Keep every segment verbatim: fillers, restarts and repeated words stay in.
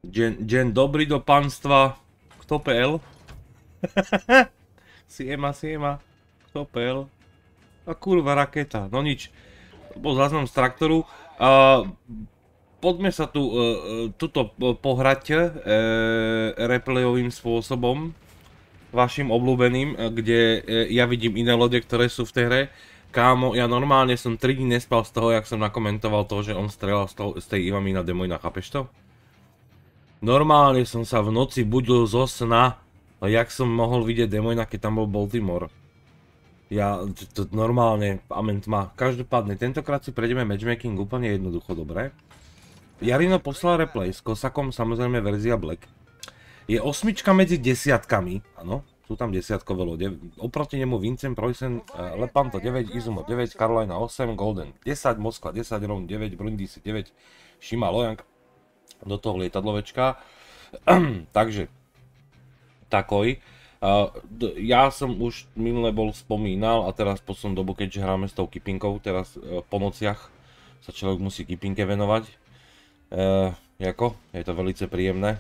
Deň dobrý do pánstva. Kto pel? Siema, siema. Kto pel? A kurva raketa. No nič. To bol záznam z traktoru. A poďme sa tu uh, tuto pohrať uh, replayovým spôsobom. Vašim obľúbeným, kde uh, ja vidím iné lode, ktoré sú v tej hre. Kámo, ja normálne som tri dní nespal z toho, jak som nakomentoval to, že on strelal z, toho, z tej Ivamina Demojna, chápeš to? Normálne som sa v noci budil zo sna, jak som mohol vidieť Demojna, keď tam bol Baltimore. Ja, to normálne, amen tma. Každopádne, tentokrát si prejdeme matchmaking úplne jednoducho, dobre? Jarino poslal replay s kosakom, samozrejme verzia Black. Je osmička medzi desiatkami, áno, sú tam desiatkové lode. Oproti nemu Vincent, Preussen, Lepanto deväť, Izumo deväť, Carolina osem, Golden desať, Moskva desať, Ron deväť, Brindisi deväť, Shima Loyang. Do toho lietadlovečka. Takže takoj. Uh, ja som už minule bol spomínal a teraz po som dobu, keďže hráme s tou kipinkou, teraz uh, po nociach sa človek musí kipinke venovať. Uh, jako? Je to velice príjemné.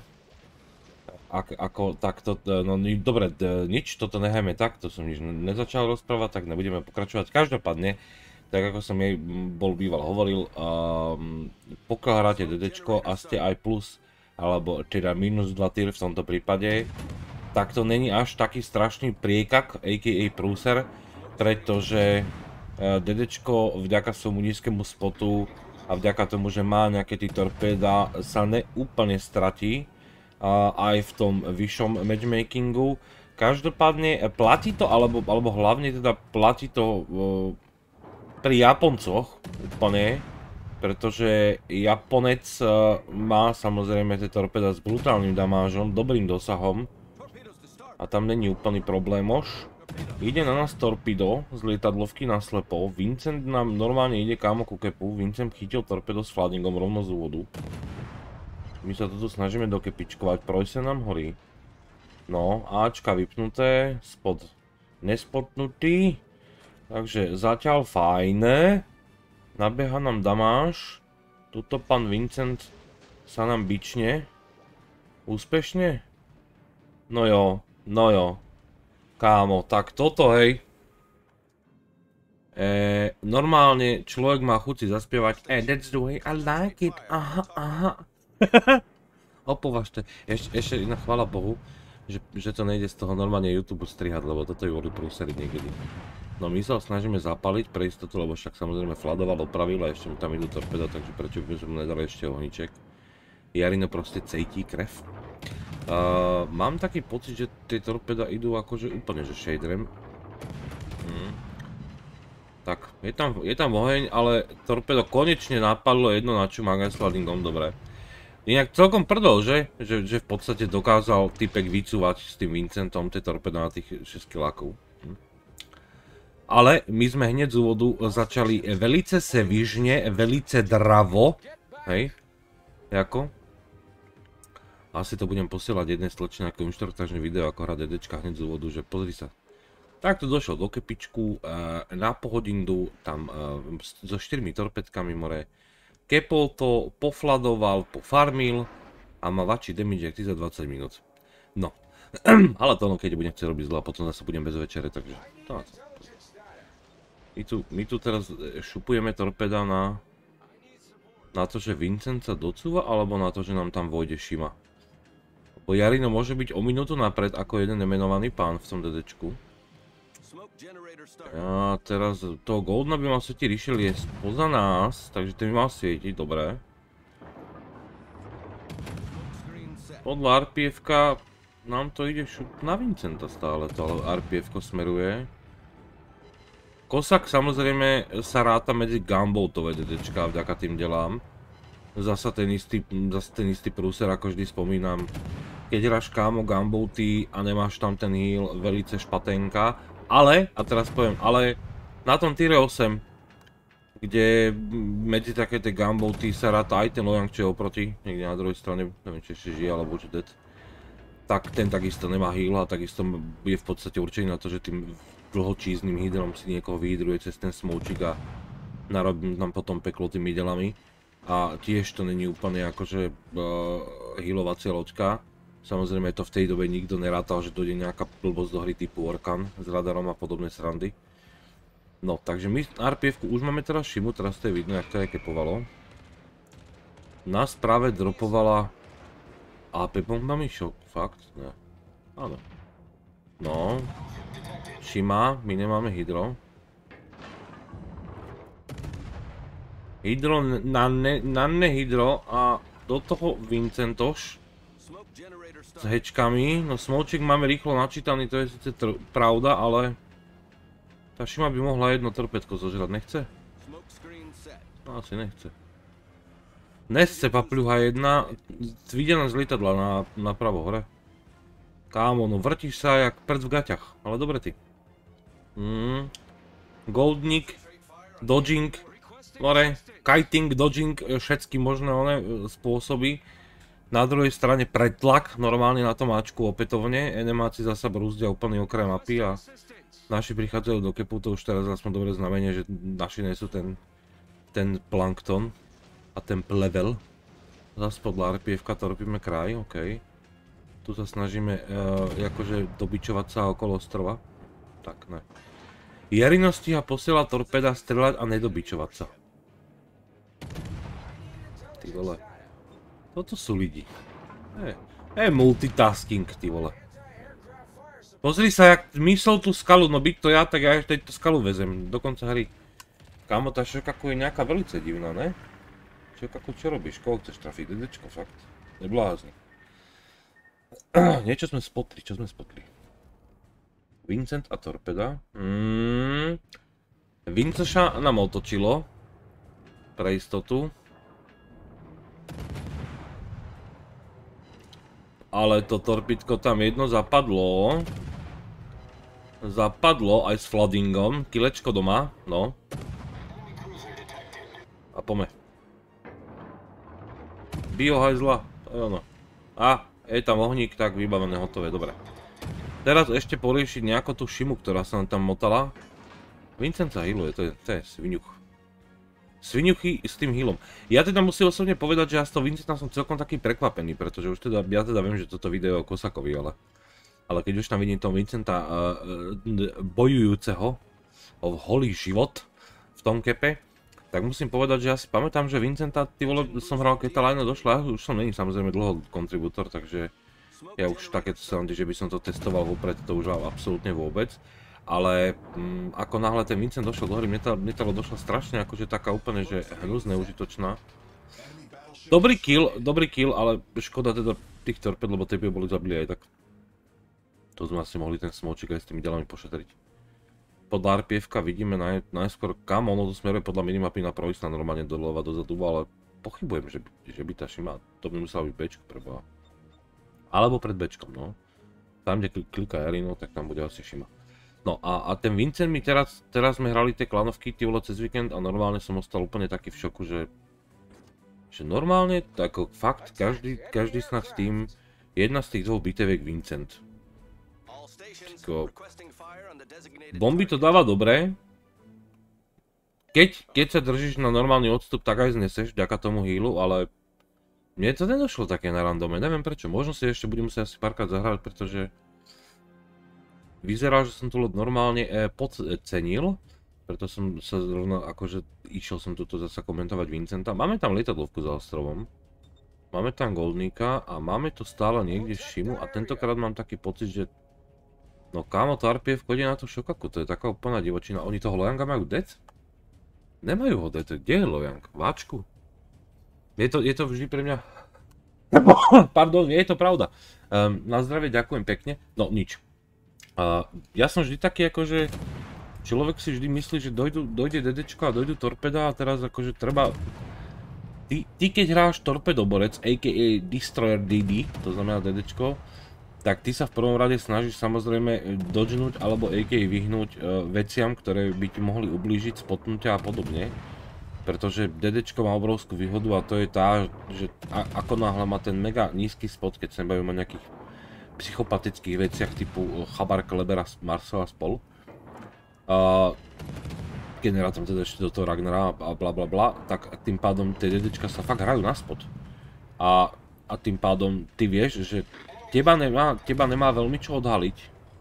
Ak, ako takto, no dobre, nič, toto nechajme tak, to som nič nezačal rozprávať, tak nebudeme pokračovať. Každopádne, tak ako som jej bol býval hovoril, um, pokiaľ hráte DDčko a ste aj plus, alebo teda minus dva tier v tomto prípade, tak to není až taký strašný priekak, aka prúser, pretože uh, DDčko vďaka svojmu nízkemu spotu a vďaka tomu, že má nejaké tí torpéda, sa neúplne stratí uh, aj v tom vyššom matchmakingu. Každopádne platí to, alebo, alebo hlavne teda platí to uh, pri Japoncoch úplne, pretože Japonec má samozrejme tie torpéda s brutálnym damážom, dobrým dosahom a tam není úplný problémož. Ide na nás torpedo z lietadlovky na slepo, Vincent nám normálne ide kámo ku kepu, Vincent chytil torpedo s fladingom rovno z úvodu. My sa to tu snažíme dokepičkovať, Preussen nám horí. No, Ačka vypnuté, spod nespotnutý. Takže zatiaľ fajné, nabieha nám damáž, tuto pán Vincent sa nám bične, úspešne? No jo, no jo, kámo, tak toto hej, e, normálne človek má chuť si zaspievať, eh, that's the way I like it, aha, aha, opovažte, ešte, ešte iná chvála Bohu, že, že to nejde z toho normálne YouTube strihať, lebo toto je voli prúsery niekedy. No my sa ho snažíme zapaliť pre istotu, lebo však samozrejme fladoval, opravil a ešte mu tam idú torpeda, takže prečo by sme mu nedali ešte ohniček. Jarino proste cejtí krev. Uh, mám taký pocit, že tie torpeda idú akože úplne že shaderem. Hmm. Tak, je tam, je tam oheň, ale torpedo konečne napadlo jedno na čumanga s fladingom, dobre. Inak celkom prdol, že? že? Že v podstate dokázal typek vycúvať s tým Vincentom tie torpeda na tých šesť kilákov. Hm. Ale my sme hneď z úvodu začali velice sevižne, velice dravo, hej, jako. Asi to budem posielať jednej slečne ako inštruktážne video, ako hra DDčka hneď z úvodu, že pozri sa. Takto došlo do kepičku, na pohodindu, tam so štyrmi torpedkami more. Kepol to, pofladoval, pofarmil a má väčší damage, jak ty za dvadsať minút. No, ale to no, keď budem chcieť robiť zle, potom zase budem bez večere, takže to na to. My tu, my tu teraz šupujeme torpeda na, na to, že Vincent sa docúva, alebo na to, že nám tam vojde Shima. Bo Jarino môže byť o minútu napred ako jeden nemenovaný pán v tom DDčku. A teraz toho Goldna by mal svietiť Richelieu spoza nás, takže ten by mal svietiť, dobré. Podľa er pé efka nám to ide šup na Vincenta stále, to ale er pé efko smeruje. Kosak samozrejme sa ráta medzi gunboatové DDčka vďaka tým delám. Zasa ten istý, zasa ten istý prúser, ako vždy spomínam. Keď hráš kámo gunboaty a nemáš tam ten heal, velice špatenka. Ale, a teraz poviem, ale na tom tier osem, kde medzi také tie gunboaty sa ráta aj ten Loyang, čo je oproti, niekde na druhej strane, neviem či ešte žije alebo už dead. Tak ten takisto nemá heal a takisto je v podstate určený na to, že tým dlhočízným hydrom si niekoho vyhydruje cez ten smoučik a narobím nám potom peklo tými delami. A tiež to není úplne akože uh, healovacia loďka. Samozrejme to v tej dobe nikto nerátal, že dojde nejaká blbosť do hry typu Orkan s radarom a podobné srandy. No, takže my er pé ef-ku už máme teraz Shimu, teraz to je vidno, jak to je kepovalo. Nás práve dropovala á pé bombami, šok, fakt? Ne. Áno. No. Shima, my nemáme hydro. Hydro na ne, na nehydro a do toho Vincentoš s hečkami. No smočik máme rýchlo načítaný, to je síce pravda, ale tá Shima by mohla jedno torpédko zožrať, nechce? No asi nechce. Nesce papľuha jedna, videná z lietadla na, na pravo hore. Kámo, no vrtíš sa jak prc v gaťach, ale dobre ty. Mm. Goldnik, dodging, more, kiting, dodging, všetky možné one spôsoby. Na druhej strane pretlak, normálne na tom áčku opätovne, enemáci zasa brúzdia úplne okraj mapy a naši prichádzajú do kepu, to už teraz aspoň dobre znamenie, že naši nesú ten, ten plankton a ten plevel. Zas podľa er pé ef-ka torpíme kraj, okej. Tu sa snažíme uh, akože dobičovať sa okolo ostrova. Tak, ne. Jarino stíha posielať torpéda, strieľať a nedobičovať sa. Ty vole. Toto sú lidi. Je, je multitasking, ty vole. Pozri sa, jak myslel tú skalu, no byť to ja, tak ja ešte tú skalu vezem, do konca hry. Kámo, tá Shokaku je nejaká velice divná, ne? Shokaku, čo robíš? Koho chceš trafiť? Dedečko, fakt. Neblázni. Niečo sme spotli, čo sme spotli? Vincent a torpeda. Mm. Vincoša nám otočilo. Pre istotu. Ale to torpidko tam jedno zapadlo. Zapadlo aj s floodingom. Kilečko doma, no. A pome. Biohajzla, to je ono. A, je tam ohník, tak vybavené, hotové, dobre. Teraz ešte poriešiť nejako tú Shimu, ktorá sa nám tam motala. Vincent sa healuje, to je, to je sviňuch. Sviňuchy s tým healom. Ja teda musím osobne povedať, že ja s toho Vincenta som celkom taký prekvapený, pretože už teda, ja teda viem, že toto video je o Kosakovi, ale... Ale keď už tam vidím toho Vincenta uh, bojujúceho o holý život v tom kepe, tak musím povedať, že ja si pamätám, že Vincenta, ty vole, som hral, keď tá line došla, už som není samozrejme dlho kontribútor, takže ja už takéto srandy, že by som to testoval vopred, to už absolútne vôbec. Ale um, ako náhle ten Vincent došiel do hry, mne tá, mne tá došla strašne akože taká úplne, že hnus neužitočná. Dobrý kill, dobrý kill, ale škoda teda tých torped, lebo tie by boli zabili aj tak. To sme asi mohli ten smočik aj s tými ďalami pošetriť. Podľa er pé ef-ka vidíme naj, najskôr kam, ono to smeruje podľa minimapy na provisna normálne doľava dozadu, ale pochybujem, že by, že by tá Shima, to by musela byť bečko preboha. Alebo pred bečkom, no. Tam, kde kliká Jarino, tak tam bude asi Shima. No a, a ten Vincent mi teraz, teraz sme hrali tie klanovky, ty vole, cez víkend a normálne som ostal úplne taký v šoku, že že normálne, ako fakt, každý, každý snad s tým, jedna z tých dvoch biteviek Vincent. Tako, bomby to dáva dobre. Keď, keď sa držíš na normálny odstup, tak aj zneseš vďaka tomu healu, ale mne to nedošlo také na randome, neviem prečo. Možno si ešte budem musieť asi párkrát zahrať, pretože vyzerá, že som tu loď normálne eh, podcenil. Preto som sa zrovna, akože išiel som tuto zase komentovať Vincenta. Máme tam lietadlovku za ostrovom. Máme tam Goldníka a máme tu stále niekde Shimu a tentokrát mám taký pocit, že no kámo, to er pé ef chodí na tú Shokaku, to je taká úplná divočina. Oni toho Lojanga majú dec? Nemajú ho dec, kde je Lojang? Váčku? Je to, je to vždy pre mňa... Pardon, je to pravda. Um, na zdravie ďakujem pekne. No nič. Uh, ja som vždy taký akože... Človek si vždy myslí, že dojdu, dojde dedečko a dojdu torpeda a teraz akože treba... Ty, ty keď hráš torpedoborec, á ká á Destroyer dé dé, to znamená dedečko, tak ty sa v prvom rade snažíš samozrejme dodgenúť alebo á ká á vyhnúť uh, veciam, ktoré by ti mohli ublížiť, spotnutia a podobne. Pretože dedečko má obrovskú výhodu a to je tá, že a, ako náhle má ten mega nízky spot, keď sa nebavíme o nejakých psychopatických veciach typu Chabar, Kleber, Marcel a spol. Uh, generátorom teda ešte do toho Ragnara a bla bla bla, tak tým pádom tie DDčka sa fakt hrajú na spot. A, a tým pádom ty vieš, že teba nemá, teba nemá veľmi čo odhaliť.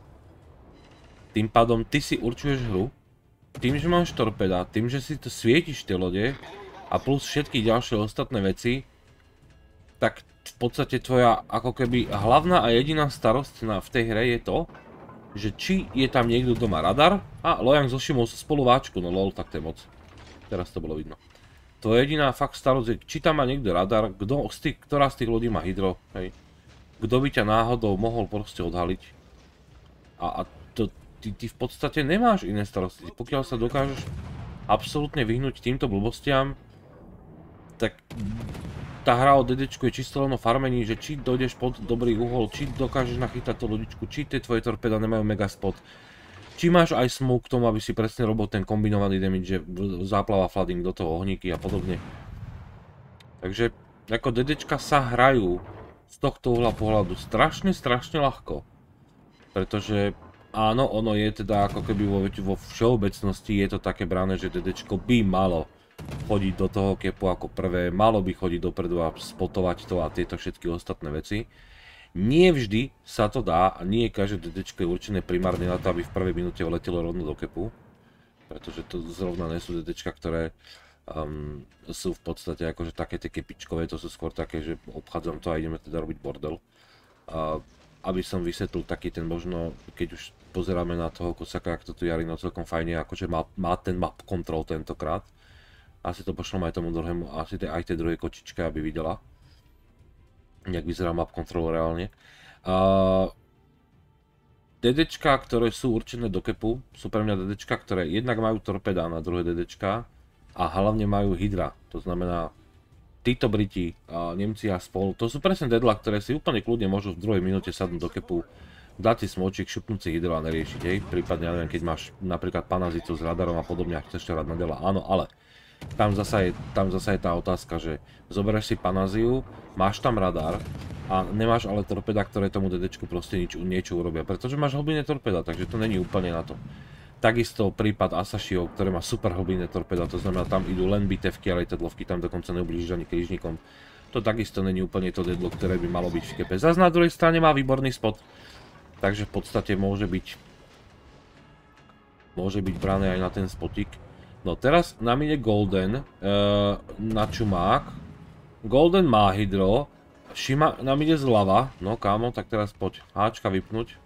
Tým pádom ty si určuješ hru, tým, že máš torpeda, tým, že si to svietiš tie lode a plus všetky ďalšie ostatné veci, tak v podstate tvoja ako keby hlavná a jediná starosť na, v tej hre je to, že či je tam niekto, kto má radar, a Lojang so Šimou sú spolu váčku, no lol, tak to je moc. Teraz to bolo vidno. Tvoja jediná fakt starosť je, či tam má niekto radar, kto z tých, ktorá z tých ľudí má hydro, hej. Kto by ťa náhodou mohol proste odhaliť. A, a to, ty, ty v podstate nemáš iné starosti. Pokiaľ sa dokážeš absolútne vyhnúť týmto blbostiam, tak tá hra o DDčku je čisto len o farmení, že či dojdeš pod dobrý uhol, či dokážeš nachytať tú lodičku, či tie tvoje torpeda nemajú mega spot. Či máš aj smoke k tomu, aby si presne robil ten kombinovaný damage, že záplava flooding do toho ohníky a podobne. Takže ako DDčka sa hrajú z tohto uhla pohľadu strašne, strašne ľahko. Pretože áno, ono je teda ako keby vo, vo všeobecnosti je to také brané, že DDčko by malo chodiť do toho kepu ako prvé, malo by chodiť dopredu a spotovať to a tieto všetky ostatné veci. Nie vždy sa to dá a nie každé DDčko je určené primárne na to, aby v prvej minúte letelo rovno do kepu. Pretože to zrovna nie sú DDčka, ktoré um, sú v podstate akože také tie kepičkové, to sú skôr také, že obchádzam to a ideme teda robiť bordel. Uh, aby som vysvetlil taký ten možno, keď už pozeráme na toho Kosaka, jak to tu Jarino celkom fajne, akože má, má ten map control tentokrát. Asi to pošlom aj tomu druhému, asi aj tej druhej kočičke, aby videla, jak vyzerá map control reálne. Uh, DDčka, ktoré sú určené do kepu, sú pre mňa DDčka, ktoré jednak majú torpeda na druhé DDčka a hlavne majú hydra. To znamená, títo Briti, uh, Nemci a spolu, to sú presne dedla, ktoré si úplne kľudne môžu v druhej minúte sadnúť do kepu, dať si smočík, šupnúť si hydro a neriešiť, hej. Prípadne, ja neviem, keď máš napríklad panazicu s radarom a podobne a chceš to hrať na dela, áno, ale Tam zasa, je, tam zasa je tá otázka, že zoberieš si panaziu, máš tam radar a nemáš ale torpeda, ktoré tomu DDčku proste nič, niečo urobia, pretože máš hlbinné torpeda, takže to není úplne na to. Takisto prípad Asashiho, ktoré má super hlbinné torpeda, to znamená tam idú len bitevky a lietadlovky, tam dokonca neublížiš ani krížnikom. To takisto není úplne to dedlo, ktoré by malo byť v kepe. Zas na druhej strane má výborný spot, takže v podstate môže byť, môže byť brané aj na ten spotik. No teraz nám ide Golden uh, na čumák. Golden má hydro. Shima nám ide zľava. No kámo, tak teraz poď. Háčka vypnúť.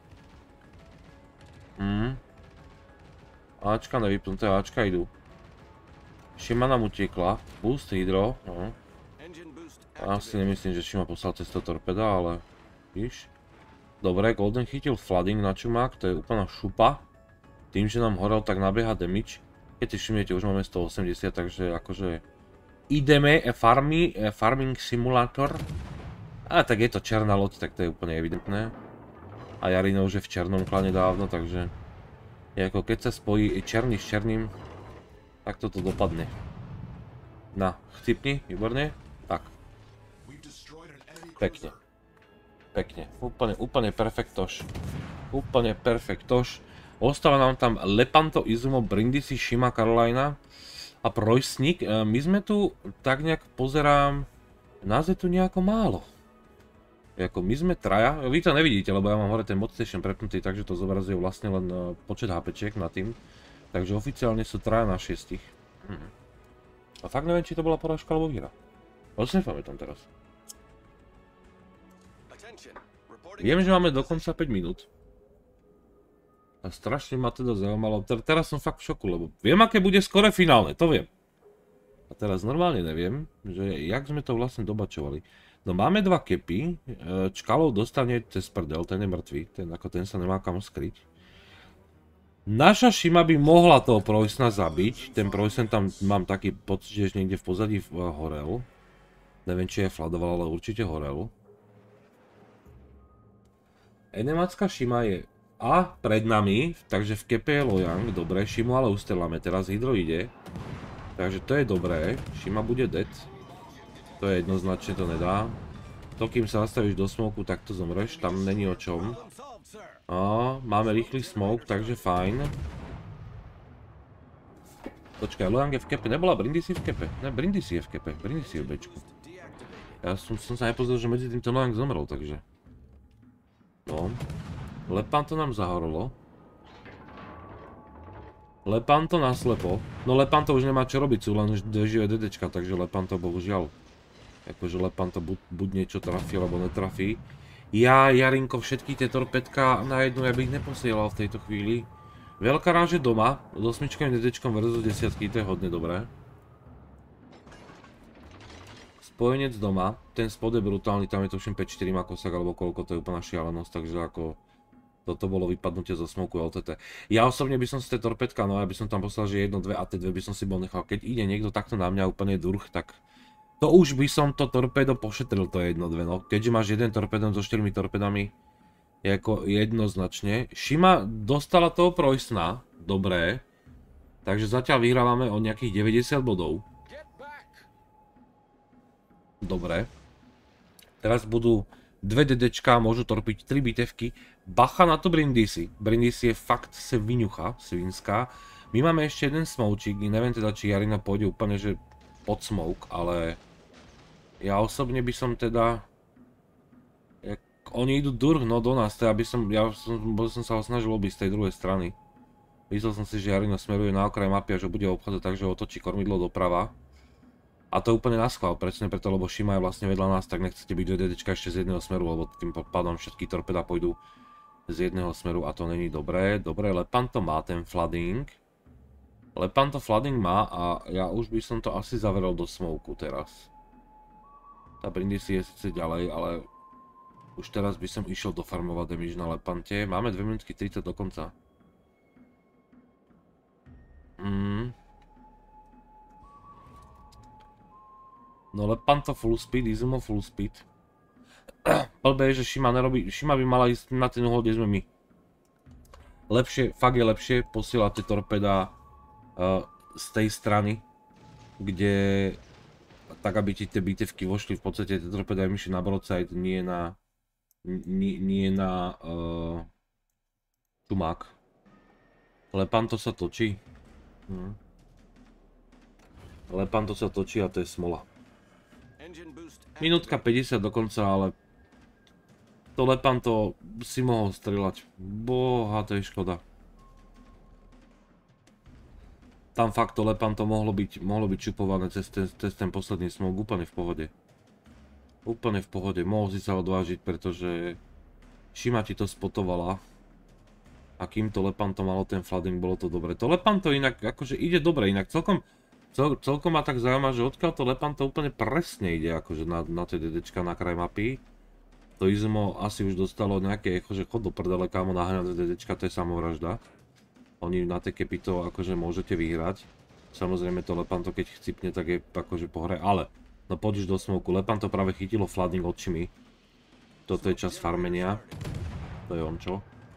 Mm. Háčka nevypnuté, háčka idú. Shima nám utiekla. Boost hydro. No. Asi nemyslím, že Shima poslal cez to torpeda, ale víš. Dobre, Golden chytil flooding na čumák, to je úplná šupa. Tým, že nám horel, tak nabieha damage. Keď si všimnete, už máme sto osemdesiat, takže akože ideme, farmy, farming simulator. A tak je to černá loď, tak to je úplne evidentné. A Jarino už je v černom klane dávno, takže je ako keď sa spojí černý s černým, tak toto dopadne. Na, chcipni, výborne. Tak. Pekne. Pekne. Úplne, úplne perfektoš. Úplne perfektoš. Ostáva nám tam Lepanto, Izumo, Brindisi, Shima, Carolina a Preußnik. My sme tu, tak nejak pozerám, nás je tu nejako málo. Jako my sme traja, vy to nevidíte, lebo ja mám hore ten mod station prepnutý, takže to zobrazuje vlastne len počet HPčiek na tým. Takže oficiálne sú traja na šiestich. Hm. A fakt neviem, či to bola porážka alebo výhra. Moc nepamätám teraz. Viem, že máme dokonca päť minút. A strašne ma teda zaujímalo, teraz som fakt v šoku, lebo viem, aké bude skore finálne, to viem. A teraz normálne neviem, že jak sme to vlastne dobačovali. No máme dva kepy, Čkalov dostane cez prdel, ten je mŕtvý, ten, ako ten sa nemá kam skryť. Naša Shima by mohla toho Preußna zabiť, ten Preußen tam mám taký pocit, že niekde v pozadí horel. Neviem, či je fladoval, ale určite horel. Enemacká Shima je a pred nami, takže v kepe je Lojang, dobre, Shimu ale usteláme, teraz hydro ide. Takže to je dobré, Shima bude dead. To je jednoznačne, to nedá. To kým sa nastavíš do smoku, tak to zomreš, tam není o čom. A máme rýchly smoke, takže fajn. Počkaj, Luang je v kepe, nebola Brindisi v kepe? Ne, Brindisi je v kepe, Brindisi je v bečku. Ja som, som sa nepozrel, že medzi týmto Luang zomrel, takže. No. Lepanto nám zahorolo. Lepanto naslepo. No Lepanto už nemá čo robiť, sú len už dve živé DDčka, takže Lepanto bohužiaľ. Akože Lepanto buď, buď niečo trafí, alebo netrafí. Ja, Jarinko, všetky tie torpedka na jednu, ja by ich neposielal v tejto chvíli. Veľká ráž je doma, s osmičkovým DDčkom versus desiatky, to je hodne dobré. Spojenec doma, ten spod je brutálny, tam je to všim päť štyri má kosak alebo koľko, to je úplná šialenosť, takže ako toto bolo vypadnutie zo smoku el té té. Ja osobne by som si tie torpedka, no ja by som tam poslal, že jedno, dve a tie dve by som si bol nechal. Keď ide niekto takto na mňa úplne durch, tak to už by som to torpedo pošetril, to jedno, dve, no. Keďže máš jeden torpedom so štyrmi torpedami, je ako jednoznačne. Shima dostala toho Preussna, dobré, takže zatiaľ vyhrávame o nejakých deväťdesiat bodov. Dobre. Teraz budú dve DDčka, môžu torpiť tri bitevky. Bacha na to Brindisi. Brindisi je fakt sviňucha, svinská. My máme ešte jeden smoučík, neviem teda, či Jarina pôjde úplne, že pod smoke, ale ja osobne by som teda... Jak... Oni idú durch, no do nás, teda by som... Ja som, som sa ho snažil obiť z tej druhej strany. Myslel som si, že Jarina smeruje na okraj mapy a že bude obchádzať tak, že otočí kormidlo doprava. A to je úplne naschvál, presne preto, lebo Shima je vlastne vedľa nás, tak nechcete byť dve DDčka ešte z jedného smeru, lebo tým pádom všetky torpeda pôjdu z jedného smeru a to není dobré. Dobre, Lepanto má ten flooding. Lepanto flooding má a ja už by som to asi zavrel do smoku teraz. Tá Brindisi je síce ďalej, ale už teraz by som išiel dofarmovať damage na Lepante. Máme dve minútky tridsať do konca. Mm. No Lepanto full speed, Izumo full speed. Blbé je, že Shima nerobí, Shima by mala ísť na ten uhol, kde sme my. Lepšie, fakt je lepšie posielať tie torpeda uh, z tej strany, kde tak aby ti tie bitevky vošli, v podstate tie torpeda im išli na broadside, nie na nie, nie na uh, čumák. Lepanto sa točí. Hm. Lepanto sa točí a to je smola. Minútka päťdesiat dokonca, ale to Lepanto si mohol strieľať. Boha, to je škoda. Tam fakt to Lepanto mohlo byť, mohlo byť čupované cez ten, cez ten posledný smog úplne v pohode. Úplne v pohode, mohol si sa odvážiť, pretože Shima ti to spotovala. A kým to Lepanto malo ten flooding, bolo to dobre. To Lepanto inak, akože ide dobre, inak celkom... Cel, celkom ma tak zaujíma, že odkiaľ to Lepanto úplne presne ide akože na, na tie DDčka na kraj mapy. To Izumo asi už dostalo nejaké, akože chod do prdele, kámo, naháňať DDčka, to je samovražda. Oni na tej kepy to akože môžete vyhrať. Samozrejme to Lepanto keď chcipne, tak je akože po hre, ale no poď už do smoku. Lepanto práve chytilo flooding očimi. Toto je čas farmenia. To je ončo.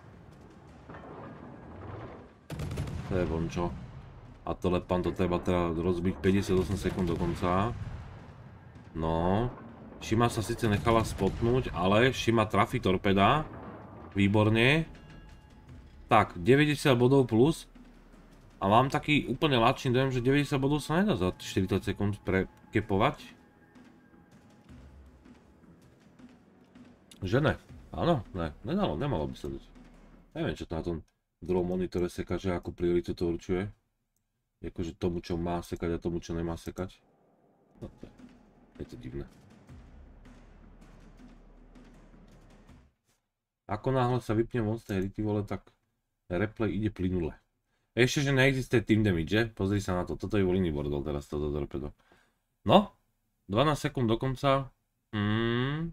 To je vončo. A to Lepanto treba teda rozbiť päťdesiatosem sekúnd do konca. No. Shima sa síce nechala spotnúť, ale Shima trafí torpeda. Výborne. Tak, deväťdesiat bodov plus. A mám taký úplne lačný dojem, že deväťdesiat bodov sa nedá za štyridsať sekúnd prekepovať. Že ne? Áno, ne, nedalo, nemalo by sa dať. Neviem, čo to na tom druhom monitore seka, že akú prioritu to určuje. Jakože tomu, čo má sekať a tomu, čo nemá sekať. No to je, je to divné. Ako náhle sa vypne Monster Hity, vole, tak replay ide plynule. Ešte, že neexistuje team damage, že? Pozri sa na to, toto je bol iný bordel teraz, toto torpedo. No, dvanásť sekúnd do konca. Hmm.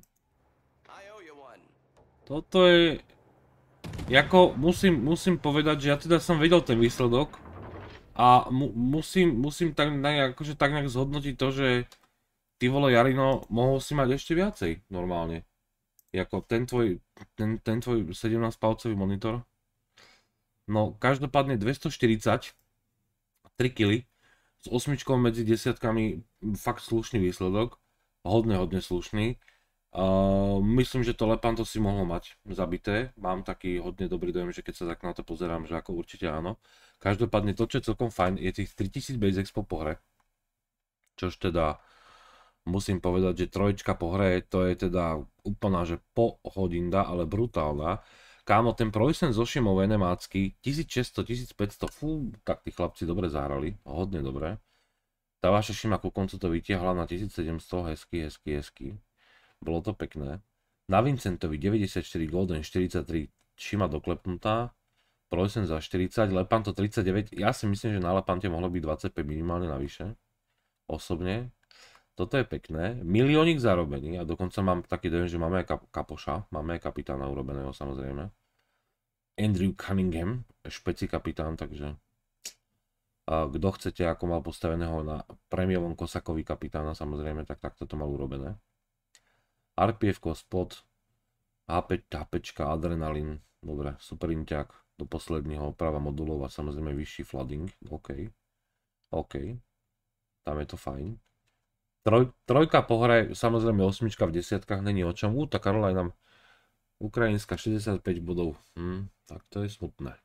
Toto je... Jako, musím, musím povedať, že ja teda som vedel ten výsledok. A mu, musím, musím tak, akože tak nejak zhodnotiť to, že ty vole Jarino, mohol si mať ešte viacej normálne. Jako ten tvoj, ten, ten tvoj sedemnásťpalcový monitor. No každopádne dvestoštyridsať, tri kily, s osmičkou medzi desiatkami, fakt slušný výsledok. Hodne, hodne slušný. Uh, myslím, že to Lepanto si mohlo mať zabité. Mám taký hodne dobrý dojem, že keď sa tak na to pozerám, že ako určite áno. Každopádne to, čo je celkom fajn, je tých tritisíc base expo po hre. Čož teda musím povedať, že trojčka po hre, to je teda úplná, že pohodinda, ale brutálna. Kámo, ten Preußen zo Šimov enemácky, tisícšesťsto, tisícpäťsto, fú, tak tí chlapci dobre zahrali, hodne dobre. Tá vaša Šima ku koncu to vytiahla na tisícsedemsto, hezky, hezky, hezky. Bolo to pekné. Na Vincentovi deväťdesiatštyri, Golden štyridsaťtri, Šima doklepnutá. Preußen za štyridsať, Lepanto tridsaťdeväť. Ja si myslím, že na Lepante mohlo byť dvadsaťpäť minimálne navyše. Osobne. Toto je pekné. Miliónik zarobený a dokonca mám taký dojem, že máme aj kapoša. Máme aj kapitána urobeného samozrejme. Andrew Cunningham, špeci kapitán, takže kto chcete, ako mal postaveného na prémiovom Kosakovi kapitána samozrejme, tak takto to mal urobené. er pé ef ko, spot, há pé, HPčka, adrenalín, dobre, super inťak, do posledného oprava modulov a samozrejme vyšší flooding, OK, OK, tam je to fajn. Troj, trojka po hre, samozrejme osmička v desiatkách, není o čom, ú, tá Carolina, ukrajinská šesťdesiatpäť bodov, hm, tak to je smutné.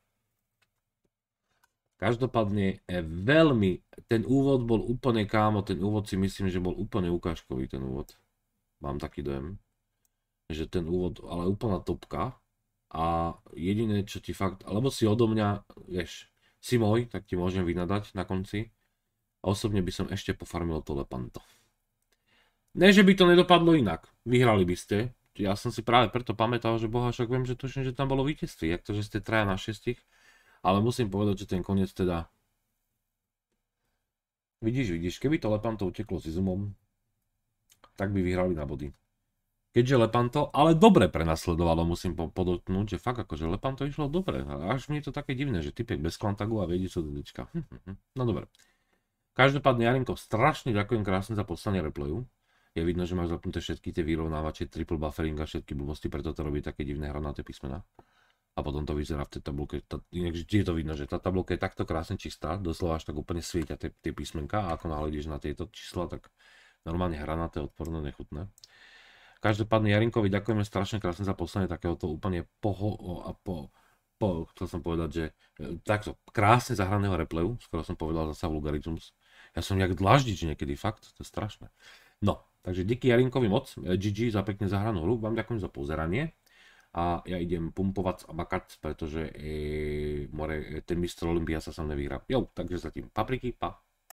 Každopádne veľmi, ten úvod bol úplne kámo, ten úvod si myslím, že bol úplne ukážkový ten úvod. Mám taký dojem, že ten úvod, ale úplná topka a jediné, čo ti fakt, alebo si odo mňa, vieš, si môj, tak ti môžem vynadať na konci. A osobne by som ešte pofarmil to Lepanto. Ne, že by to nedopadlo inak, vyhrali by ste. Ja som si práve preto pamätal, že boha, však viem, že tuším, že tam bolo víťazství, jak to, že ste traja na šestich. Ale musím povedať, že ten koniec teda... Vidíš, vidíš, keby to Lepanto uteklo s Izumom, tak by vyhrali na body. Keďže Lepanto, ale dobre prenasledovalo, musím podotknúť, že fakt akože Lepanto išlo dobre. Až mi je to také divné, že typek bez klantagu a vedí, čo do dečka. No dobre. Každopádne, Jarinko, strašne ďakujem krásne za poslanie replayu. Je vidno, že máš zapnuté všetky tie vyrovnávače, triple buffering a všetky blbosti, preto to robí také divné hranaté písmená. A potom to vyzerá v tej tabulke, inak je to vidno, že tá tabulka je takto krásne čistá, doslova až tak úplne svietia tie, tie písmenka a ako nahľadíš na tieto čísla, tak normálne hranaté, odporné, nechutné. Každopádne Jarinkovi ďakujeme strašne krásne za poslanie takéhoto úplne poho... a po... po... chcel som povedať, že takto krásne zahraného replayu, skoro som povedal zasa vulgarizmus. Ja som nejak dlaždič niekedy, fakt, to je strašné. No, takže díky Jarinkovi moc, gé gé za pekne zahranú hru, vám ďakujem za pozeranie. A ja idem pumpovať a makať, pretože e, more, ten mistr Olympia sa sam nevyhrá. Jo, takže zatím papriky, pa.